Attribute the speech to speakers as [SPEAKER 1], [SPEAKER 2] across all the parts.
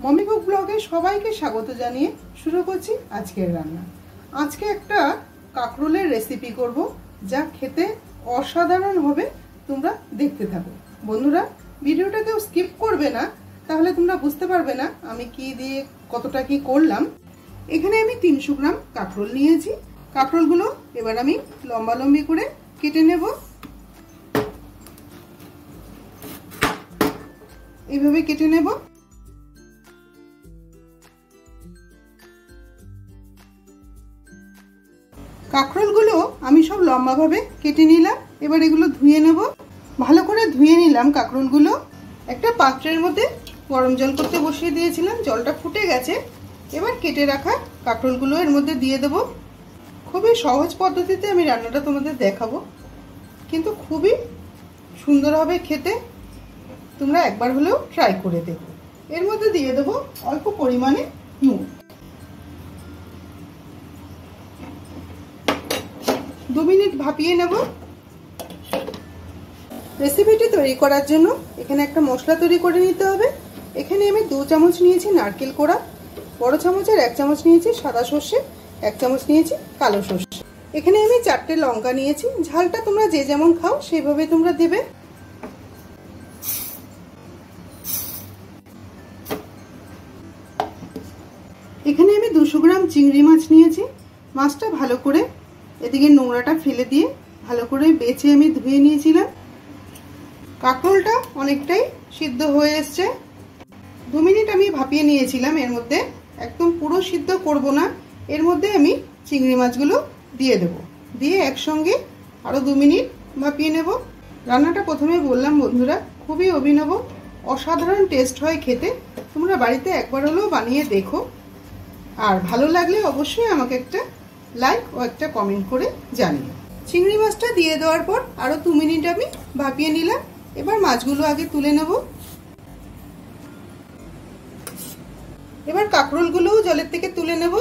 [SPEAKER 1] Mummy cook ব্লগে সবাইকে স্বাগত জানিয়ে শুরু করছি আজকের রান্না। আজকে একটা কাঁকরোলের রেসিপি করব, যা খেতে অসাধারণ হবে। তোমরা দেখতে থাকো বন্ধুরা, ভিডিওটা কেউ স্কিপ করবে না, তাহলে তোমরা বুঝতে পারবে না আমি কি দিয়ে কতটা কি করলাম। এখানে আমি 300 গ্রাম কাঁকরোল নিয়েছি। কাঁকরোলগুলো এবার আমি লম্বা লম্বি করে কেটে নেব। এইভাবে কেটে নেব। কাঁকরোলগুলো আমি সব লম্বাভাবে কেটে নিলাম। এবার এগুলো ধুয়ে নেব। ভালো করে ধুয়ে নিলাম কাঁকরোলগুলো। একটা পাত্রের মধ্যে গরম জল করতে বসিয়ে দিয়েছিলাম, জলটা ফুটে গেছে। এবার কেটে রাখা কাঁকরোলগুলো এর মধ্যে দিয়ে দেব। খুবই সহজ পদ্ধতিতে আমি রান্নাটা তোমাদের দেখাবো, কিন্তু খুবই সুন্দর হবে খেতে। তোমরা একবার হলেও ট্রাই করে দেখো। এর মধ্যে দিয়ে দেব অল্প পরিমাণে নুন। 2 মিনিট ভাপিয়ে নেব। রেসিপিটি তৈরি করার জন্য এখানে একটা মশলা তৈরি করে নিতে হবে। এখানে আমি 2 চামচ নিয়েছি নারকেল কোড়া, বড় চামচের 1 চামচ নিয়েছি সাদা সর্ষে, 1 চামচ নিয়েছি কালো সর্ষে। এখানে আমি 4টে লঙ্কা নিয়েছি। ঝালটা তোমরা যে যেমন খাও সেইভাবে তোমরা দেবে। এখানে আমি 200 গ্রাম চিংড়ি মাছ নিয়েছি। মাছটা ভালো করে এদিকে নোংরাটা ফেলে দিয়ে ভালো করে বেছে আমি ধুয়ে নিয়েছিলাম। কাঁকরোলটা অনেকটাই সিদ্ধ হয়ে এসছে। 2 মিনিট আমি ভাপিয়ে নিয়েছিলাম। এর মধ্যে একদম পুরো সিদ্ধ করব না, এর মধ্যে আমি চিংড়ি মাছগুলো দিয়ে দেব। দিয়ে একসঙ্গে আরো 2 মিনিট ভাপিয়ে নেব। রান্নাটা প্রথমে বললাম বন্ধুরা, খুবই অভিনব, অসাধারণ টেস্ট হয় খেতে। তোমরা বাড়িতে একবার হলেও বানিয়ে দেখো। আর ভালো লাগলে অবশ্যই আমাকে একটা লাইক ও একটা কমেন্ট করে জানিও। চিংড়ি মাছটা দিয়ে দেওয়ার পর আরো 2 মিনিট আমি ভাপিয়ে নিলাম। এবার মাছগুলো আগে তুলে নেব। এবার কাঁকরোলগুলোও জলের থেকে তুলে নেব।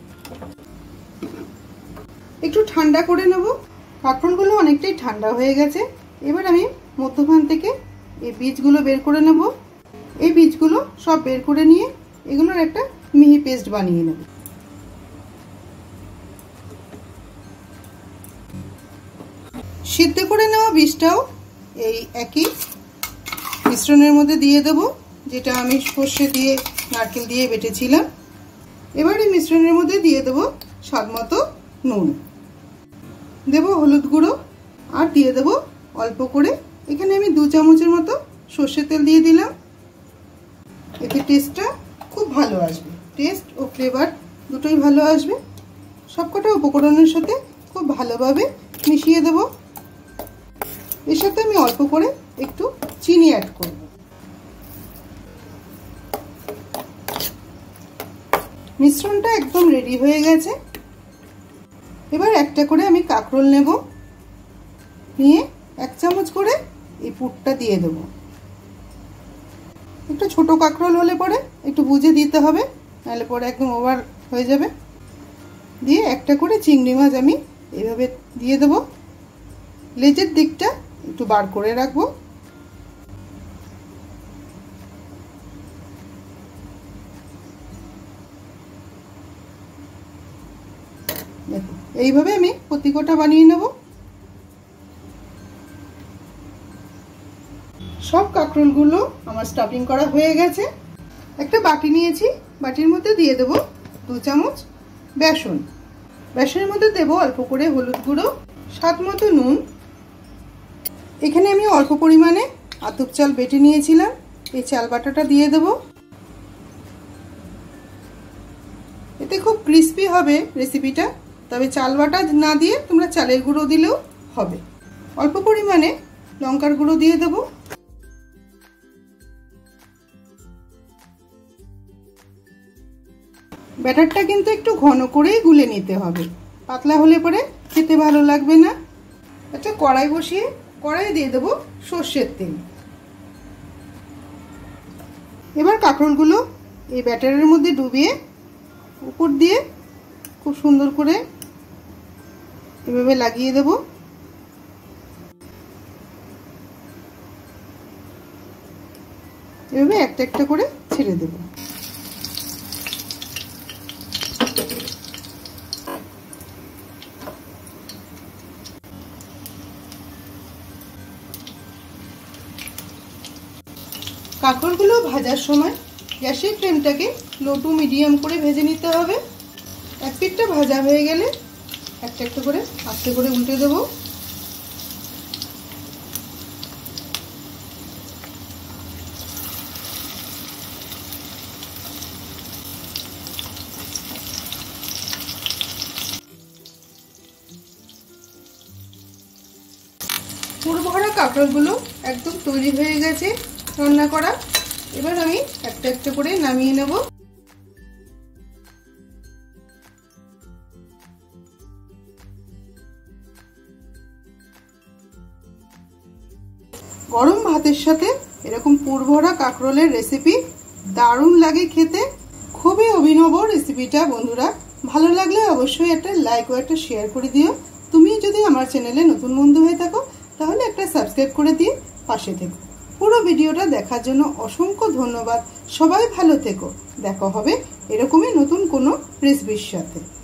[SPEAKER 1] একটু ঠান্ডা করে নেব। কাঁকরোলগুলো অনেকটাই ঠান্ডা হয়ে গেছে। এবার আমি মধ্যখান থেকে এই বীজগুলো বের করে নেব। এই বীজগুলো সব বের করে নিয়ে এগুলোর একটা মিহি পেস্ট বানিয়ে নেব। সিদ্ধ করে নেওয়া বীজটাও এই একই মিশ্রণের মধ্যে দিয়ে দেব, যেটা আমি সর্ষে দিয়ে নারকেল দিয়ে বেটেছিলাম। এবার এই মিশ্রণের মধ্যে দিয়ে দেব স্বাদমতো নুন, দেব হলুদ গুঁড়ো, আর দিয়ে দেব অল্প করে এখানে আমি 2 চামচের মতো সর্ষের তেল দিয়ে দিলাম। এতে টেস্টটা খুব ভালো আসবে, টেস্ট ও ফ্লেভার দুটোই ভালো আসবে। সবকটা উপকরণের সাথে খুব ভালোভাবে মিশিয়ে দেব। এর সাথে আমি অল্প করে একটু চিনি অ্যাড করব। মিশ্রণটা একদম রেডি হয়ে গেছে। এবার একটা করে আমি কাঁকরোল নেব, নিয়ে 1 চামচ করে এই পুরটা দিয়ে দেব। একটু ছোট কাঁকরোল হলে পরে একটু বুঝে দিতে হবে, নাহলে পরে একদম ওভার হয়ে যাবে। দিয়ে একটা করে চিংড়ি মাছ আমি এইভাবে দিয়ে দেব। লেজের দিকটা একটু বার করে রাখবো। দেখো এইভাবে আমি প্রতিকটা বানিয়ে নেব। সব কাঁকরোলগুলো আমার স্টাফিং করা হয়ে গেছে। একটা বাটি নিয়েছি, বাটির মধ্যে দিয়ে দেব 2 চামচ বেসন। বেসনের মধ্যে দেব অল্প করে হলুদ গুঁড়ো, স্বাদ মতো নুন। এখানে আমি অল্প পরিমাণে আতপ চাল বেটে নিয়েছিলাম, এই চাল বাটাটা দিয়ে দেব। এতে খুব ক্রিস্পি হবে রেসিপিটা, তবে চাল বাটা না দিয়ে তোমরা চালের গুঁড়ো দিলেও হবে। অল্প পরিমাণে লঙ্কার গুঁড়ো দিয়ে দেব। ব্যাটারটা কিন্তু একটু ঘন করেই গুলে নিতে হবে, পাতলা হলে পরে খেতে ভালো লাগবে না। একটা কড়াই বসিয়ে কড়াই দিয়ে দেব সর্ষের তেল। এবার কাঁকরোলগুলো এই ব্যাটারের মধ্যে ডুবিয়ে উপর দিয়ে খুব সুন্দর করে এভাবে লাগিয়ে দেব। এভাবে একটা একটা করে ছেড়ে দেব। কাঁকরোলগুলো ভাজার সময় গ্যাসের ফ্লেমটাকে লো টু মিডিয়াম করে ভেজে নিতে হবে। এক পিঠটা ভাজা হয়ে গেলে একটা একটা করে আস্তে করে উল্টে দেবো। পুরভরা কাঁকরোলগুলো একদম তৈরি হয়ে গেছে রান্না করা। এবার আমি একটা একটা করে নামিয়ে নেব। গরম ভাতের সাথে এরকম পুরভরা কাঁকরোলের রেসিপি দারুণ লাগে খেতে। খুবই অভিনব রেসিপিটা বন্ধুরা। ভালো লাগলে অবশ্যই একটা লাইক ও একটা শেয়ার করে দিও। তুমি যদি আমার চ্যানেলে নতুন বন্ধু হয়ে থাকো তাহলে একটা সাবস্ক্রাইব করে দিয়ে পাশে থেকো। পুরো ভিডিওটা দেখার জন্য অসংখ্য ধন্যবাদ। সবাই ভালো থেকো। দেখা হবে এরকমই নতুন কোনো রেসিপির সাথে।